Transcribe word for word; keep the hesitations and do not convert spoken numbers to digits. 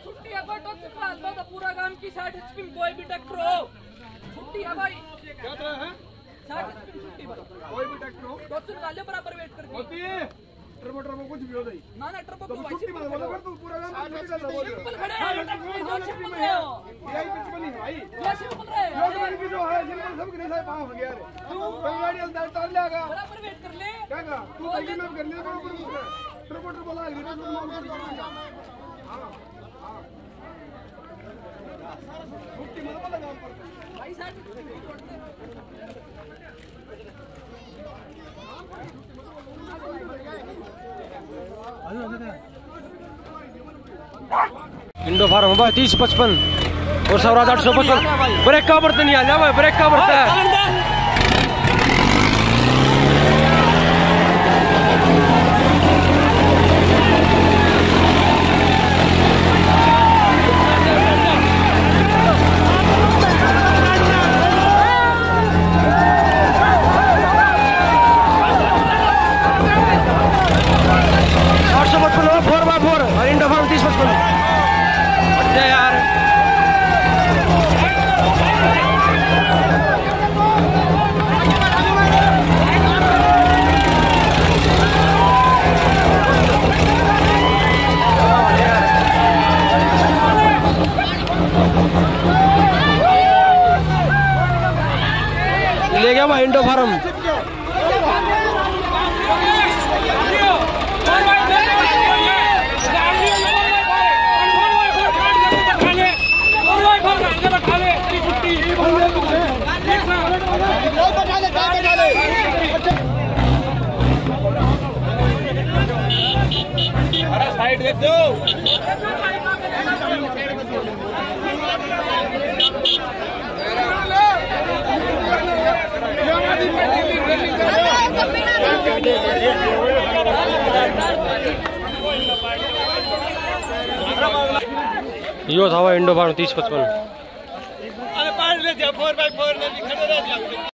छुट्टी है भाई, तो निकाल दो तो पूरा काम की साठ एचपी में कोई भी ट्रैक्टर हो छुट्टी है भाई। क्या तो है साठ एचपी में छुट्टी भाई, कोई भी ट्रैक्टर हो तो निकाल लो बराबर वेट करके होती है। टर्बो टर्बो कुछ भी हो नहीं ना ना ट्रबो तो को भाई छुट्टी बोलो फिर तू पूरा काम छुट्टी कर दो। सिंपल खड़े हैं जो सिंपल रहे हो यही कुछ बनी भाई ये सिंपल रहे जो बनी की जो है सिंपल सब नहीं साहब पांव हो गया रे तू गाड़ी अंदर डाल लेगा बराबर वेट कर ले क्या का तू ताकि मैं कर ले बराबर टर्बो टर्बो ला ले हां हां छुट्टी मत लगा पर भाई साठ इंडो फार्म भाई तीस पचपन और सौराज आठ सौ पचपन। ब्रेक का बर्तन नहीं आ जा भाई, ब्रेक का बर्तन है। आठ सौ पचपन फोर बाय फोर और इंडो फार्म तीस पचपन यार। ले गया भाई इंडो फार्म। साइड दे दो यो था इंडो फार्म तीस पचपन। अरे पाँच ले जा फोर बाई फोर ले खड़े रह जा।